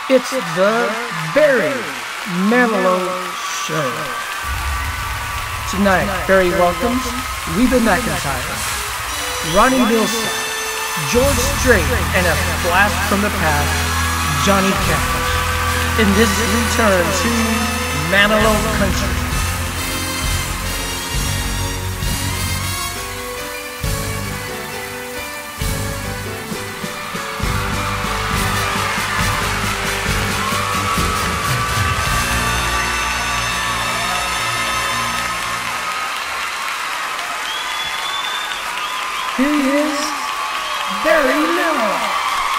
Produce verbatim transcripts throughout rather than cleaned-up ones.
It's the Barry Manilow Show. Tonight, Barry welcomes Reba McEntire, Ronnie Milsap, George Strait, and a blast from the past, Johnny Cash, in this return to Manilow Country. Here he is, Barry Manilow.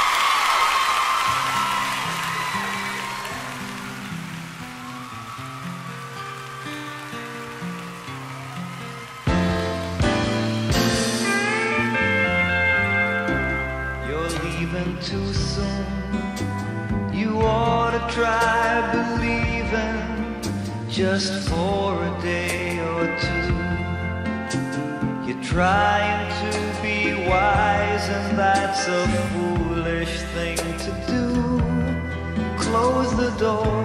You're leaving too soon. You ought to try believing just for a day or two. You're trying to be wise, and that's a foolish thing to do. Close the door.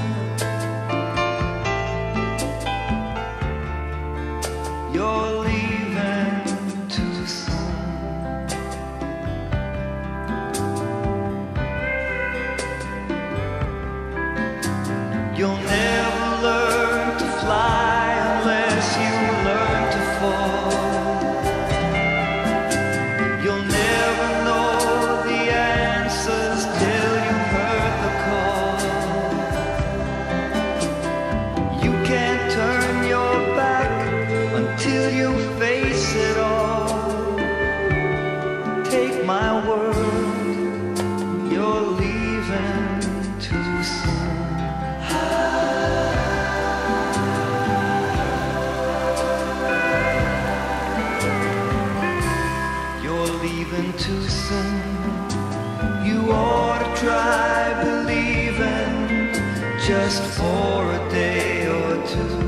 You're leaving too soon. You'll never learn to fly unless you learn to fall. Till you face it all. Take my word, you're leaving too soon. You're leaving too soon. You ought to try believing just for a day or two.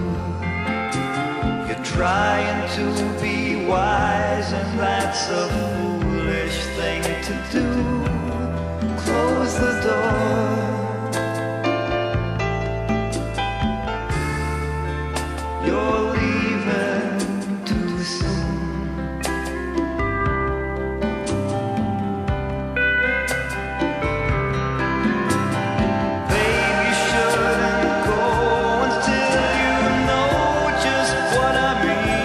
Trying to be wise, and that's a foolish thing to do. Close the door. You're leaving too soon. Baby, you shouldn't go until you know just what I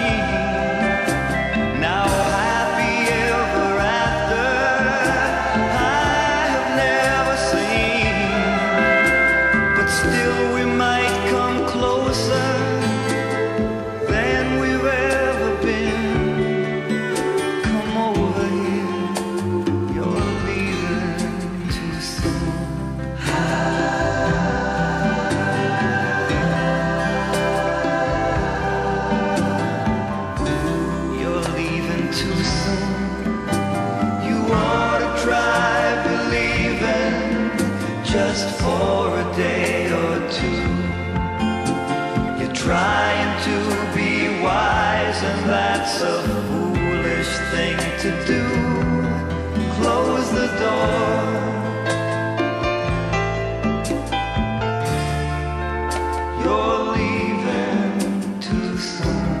just for a day or two. You're trying to be wise, and that's a foolish thing to do. Close the door. You're leaving too soon.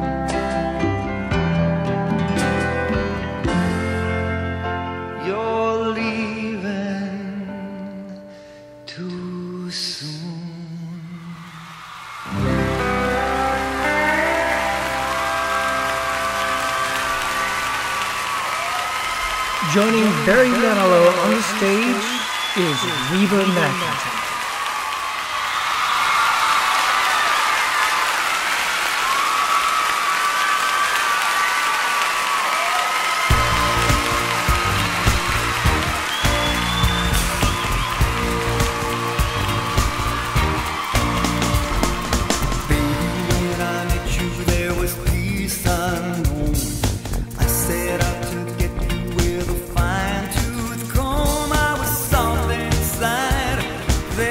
You're leaving too soon. Joining Barry Manilow on the stage is Reba McEntire. With a fine tooth comb, I was something inside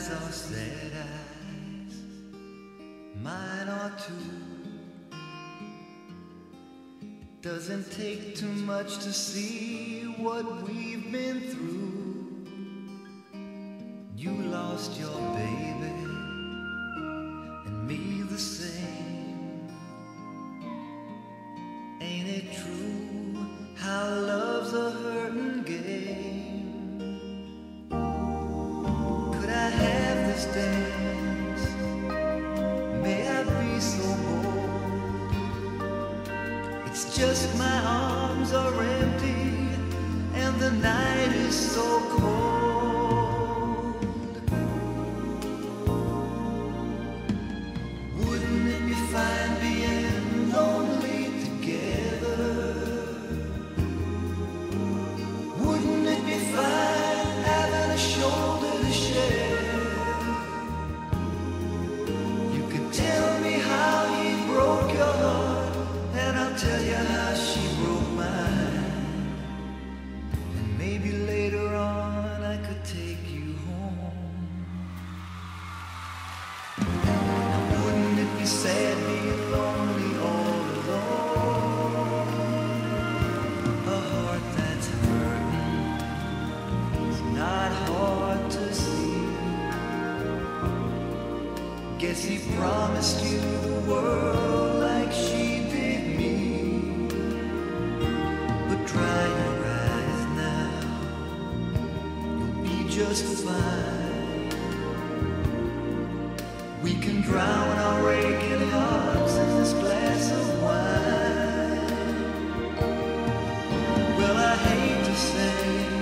eyes are sad eyes, mine are too. Doesn't take too much to see what we've been through. You lost your baby, and me the same. Ain't it true how love's a hurting game? Could I have this dance? May I be so bold? It's just my arms are empty and the night is so cold. Wouldn't it be fine being lonely together? Wouldn't it be fine having a shoulder to share? You could tell me how he broke your heart, and I'll tell you how she broke mine. And maybe later on I could take you home. Now wouldn't it be sad being lonely all alone? A heart that's hurting is not hard to see. Guess he promised you the world like she did me. But dry your eyes now, you'll be just fine. We can drown our aching hearts in this glass of wine. Well, I hate to say,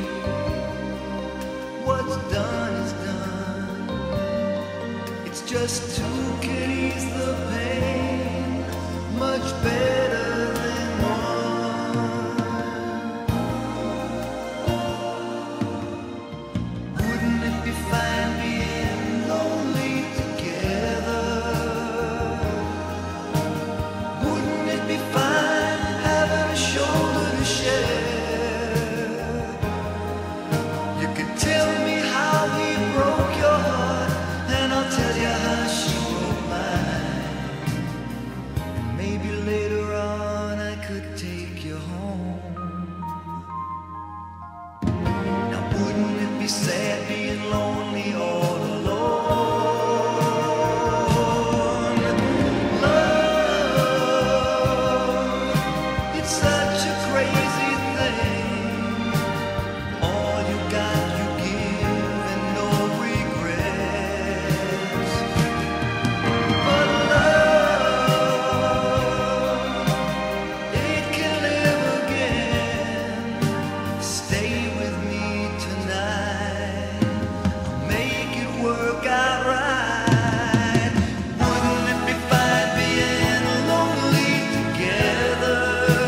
what's done is done. It's just two can ease the pain much better than one. Wouldn't it be fine being lonely together? Wouldn't it be fine having a shoulder to share? You could tell me how he broke your heart, and I'll tell you how she broke mine. And maybe later on I could take you home. Now wouldn't it be sad being lonely all alone? Love, it's such a crazy thing. All you got you give and no regrets. But love, it can live again. Stay with me tonight, I'll make it work out right. Wouldn't it be fine being lonely together?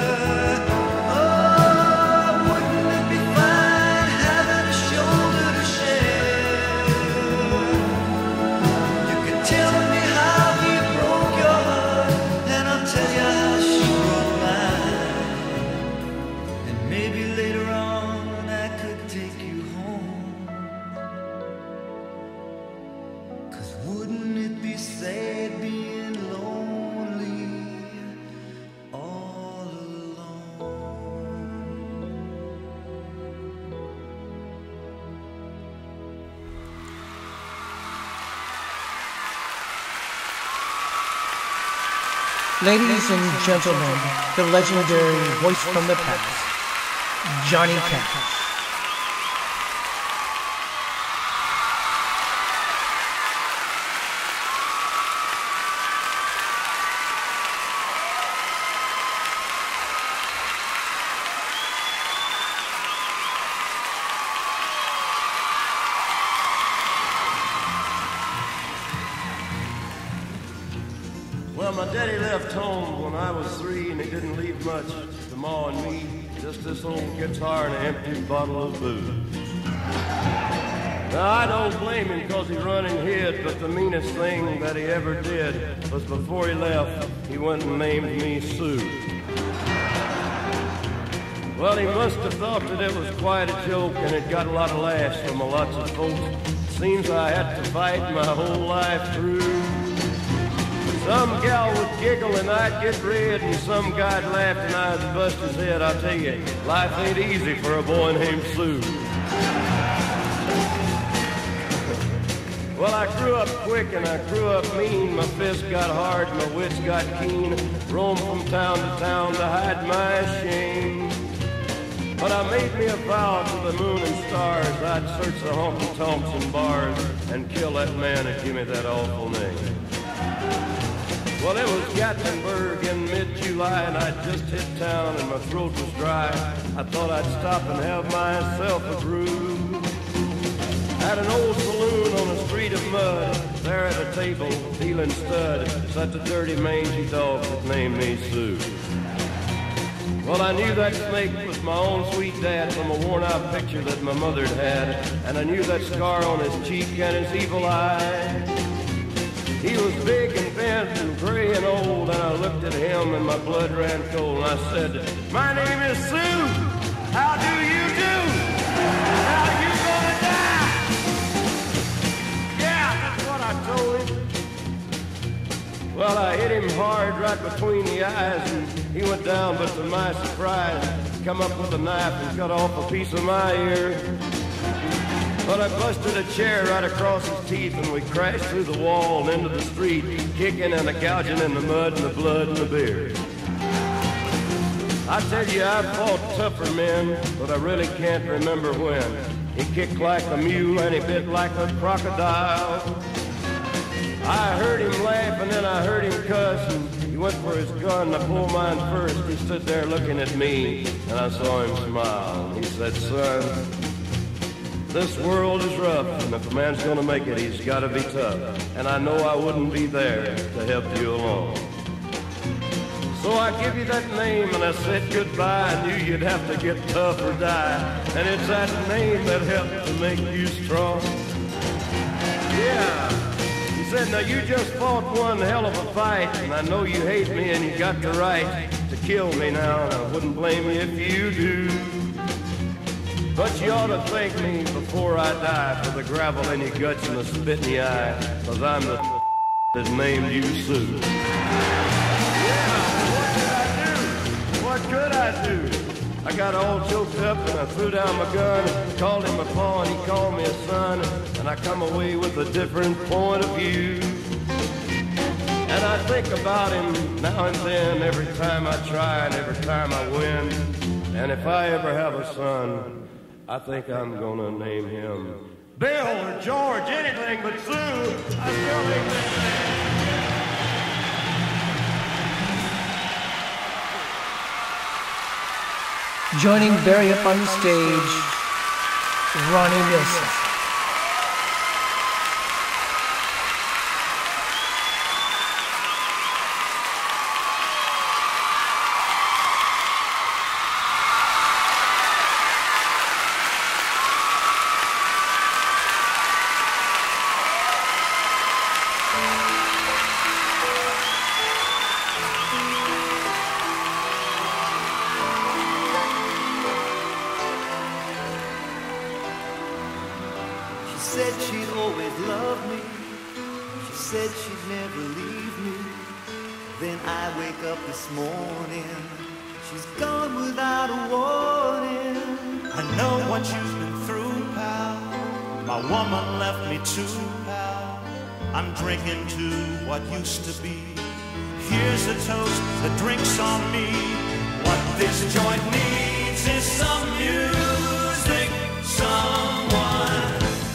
Oh, wouldn't it be fine having a shoulder to share? You could tell me how he broke your heart, and I'll tell you how she broke mine. And maybe later on I could take you home. 'Cause wouldn't it be sad being lonely all alone? Ladies and gentlemen, the legendary voice from the past, Johnny Cash. Well, my daddy left home when I was three, and he didn't leave much to Ma and me, just this old guitar and an empty bottle of booze. Now, I don't blame him because he run and hid, but the meanest thing that he ever did was before he left, he went and named me Sue. Well, he must have thought that it was quite a joke, and it got a lot of laughs from lots of folks seems I had to fight my whole life through. Some gal would giggle and I'd get red, and some guy'd laugh and I'd bust his head. I'll tell you, life ain't easy for a boy named Sue. Well, I grew up quick and I grew up mean. My fists got hard, my wits got keen. Roamed from town to town to hide my shame. But I made me a vow to the moon and stars, I'd search the honky-tonks and bars and kill that man and give me that awful name. Well, it was Gatlinburg in mid-July, and I'd just hit town and my throat was dry. I thought I'd stop and have myself a brew. At an old saloon on a street of mud, there at a table, dealing stud, sat the dirty mangy dog that named me Sue. Well, I knew that snake was my own sweet dad from a worn-out picture that my mother'd had, and I knew that scar on his cheek and his evil eye. He was big and bent and gray and old, and I looked at him and my blood ran cold, and I said, "My name is Sue. How do you do? How you gonna die?" Yeah, that's what I told him. Well, I hit him hard right between the eyes, and he went down, but to my surprise, come up with a knife and cut off a piece of my ear. But I busted a chair right across his teeth, and we crashed through the wall and into the street, kicking and a gouging in the mud and the blood and the beer. I tell you, I've fought tougher men, but I really can't remember when. He kicked like a mule and he bit like a crocodile. I heard him laugh and then I heard him cuss, and he went for his gun. I pulled mine first. He stood there looking at me, and I saw him smile. He said, "Son, this world is rough, and if a man's gonna make it, he's gotta be tough. And I know I wouldn't be there to help you along. So I give you that name and I said goodbye. I knew you'd have to get tough or die. And it's that name that helped to make you strong." Yeah. He said, "Now you just fought one hell of a fight, and I know you hate me and you got the right to kill me now, and I wouldn't blame you if you do. But you ought to thank me before I die for the gravel in your guts and the spit in your eye, cause I'm the that named you Sue." Yeah, what did I do? What could I do? I got all choked up and I threw down my gun, called him a paw and he called me a son, and I come away with a different point of view. And I think about him now and then, every time I try and every time I win. And if I ever have a son, I think I'm gonna name him Bill or George, anything but Sue. I still think that. Joining Barry up on the stage, Ronnie Nilsson. Said she'd always love me. She said she'd never leave me. Then I wake up this morning, she's gone without a warning. I know what you've been through, pal. My woman left me too, pal. I'm drinking to what used to be. Here's a toast, the drink's on me. What this joint needs is some music, someone.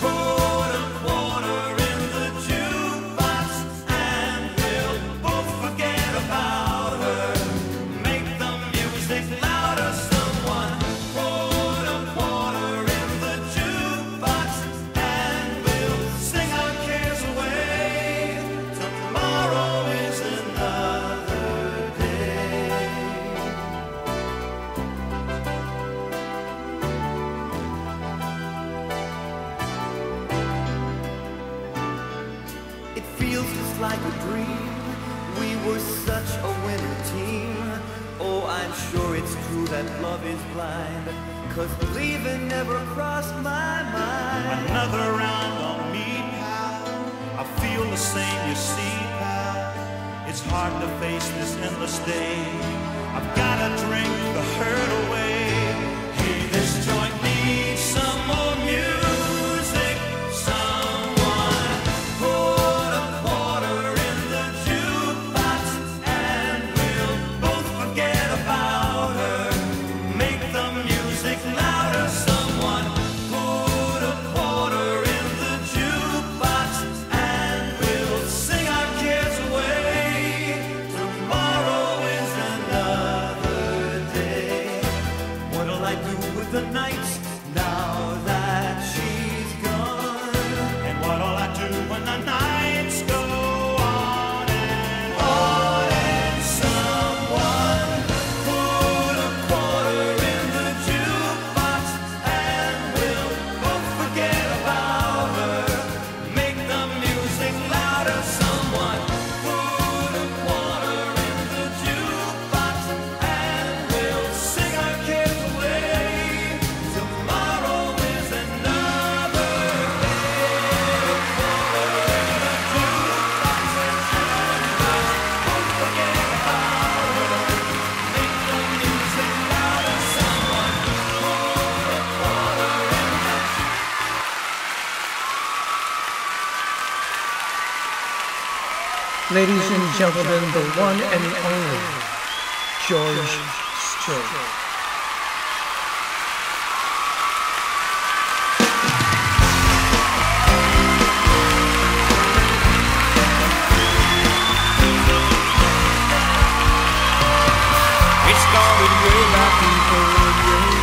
Like a dream, we were such a winning team. Oh, I'm sure it's true that love is blind. 'cause leaving never crossed my mind. Another round on me, pal. I feel the same, you see, pal. It's hard to face this endless day. I've gotta drink the hurt away. Hey, this joint needs some more music. Someone put a quarter in the jukebox and we'll both forget about her. Make the music louder. Someone put a quarter in the jukebox and we'll sing our cares away. Tomorrow is another day. What'll I do with the nights now that she's gone? And what'll I do when the nights go on and on? And someone put a quarter in the jukebox and we'll both forget about her. Make the music louder. Someone put a quarter in the jukebox and we'll sing our cares away. Tomorrow is another day. Both forget about her. Make the music louder. Someone put a quarter in the Ladies and gentlemen, the one and the only George Strait. It started way back in the third grade.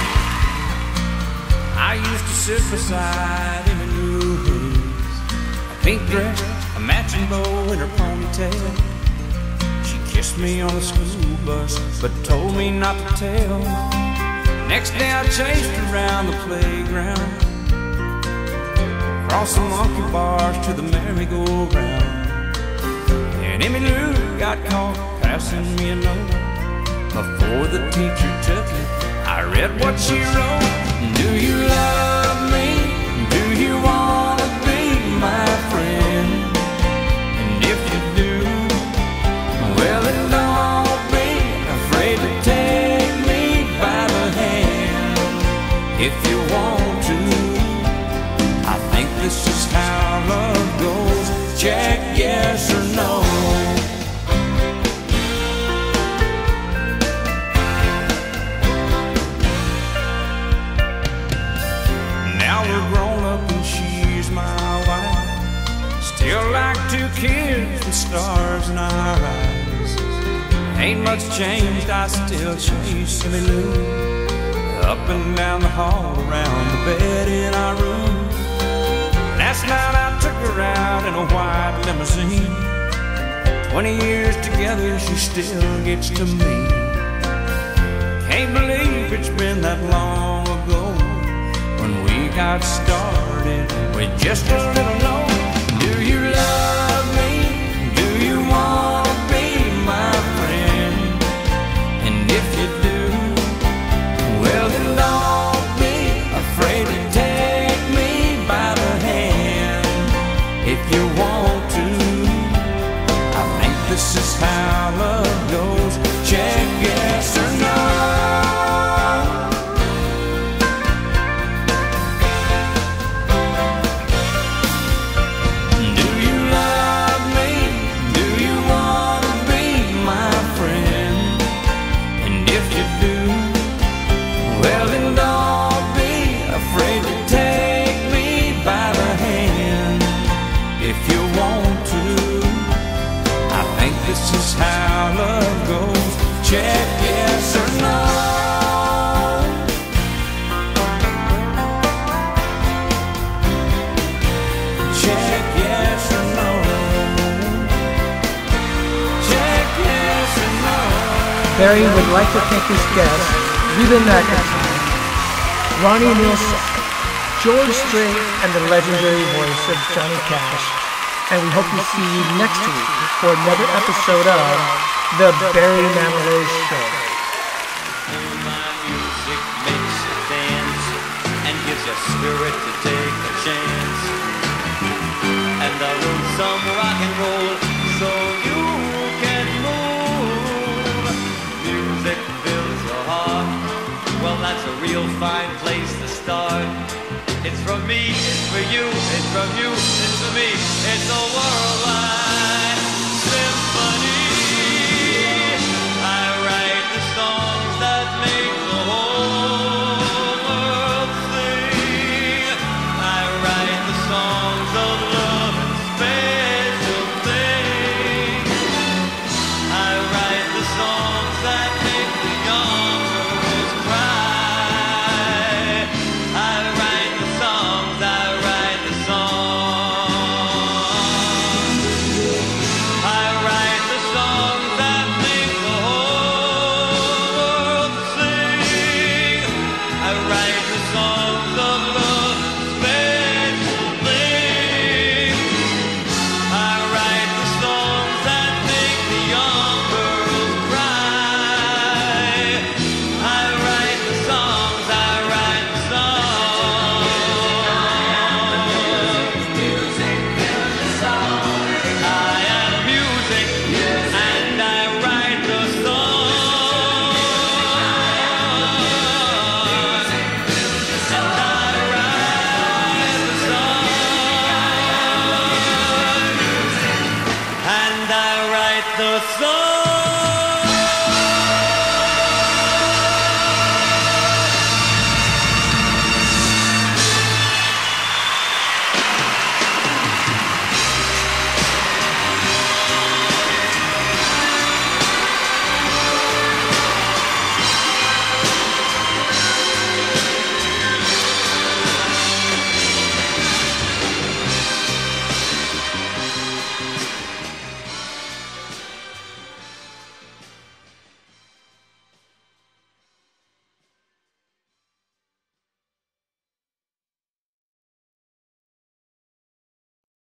I used to sit beside him in new haze, a pink dress, a matching bow in her ponytail. She kissed me on the school bus, but told me not to tell. Next day I chased her around the playground, across the monkey bars to the merry-go-round. And Emmy Lou got caught passing me a note. Before the teacher took it, I read what she wrote. Do you love me? Do you want to be my friend? And if you do, well then don't be afraid to take me by the hand. If you want to, I think this is how love goes. Check yes or no. Now we're grown up and she's my wife. Still like two kids with stars in our eyes. Ain't much changed, I still chase Emmy Lou up and down the hall, around the bed in our room. Last night I took her out in a white limousine. Twenty years together, she still gets to me. Can't believe it's been that long ago when we got started with just a little low. Do you love me? Do you want to be my friend? And if you do, well then don't be afraid to take me by the hand. If you want to, I think this is how love goes. Check yes or no. Do you love me? Do you want to be my friend? And if you do, well then don't be afraid to take me by the hand. If you want to, I think this is how love goes. Check yes or no. Check yes or no. Check yes or no. Barry would like to thank his guests, Reba McEntire, Ronnie Nielsen, George Strait, and the legendary voice of Johnny Cash. And we hope to see you next week for another episode of The Barry Manilow Show. My music makes it dance. your spirit to take a chance. And I wrote some rock and roll so you can move. Music fills your heart. Well, that's a real fine place to start. It's from me, it's for you, it's from you, it's for me, it's a worldwide.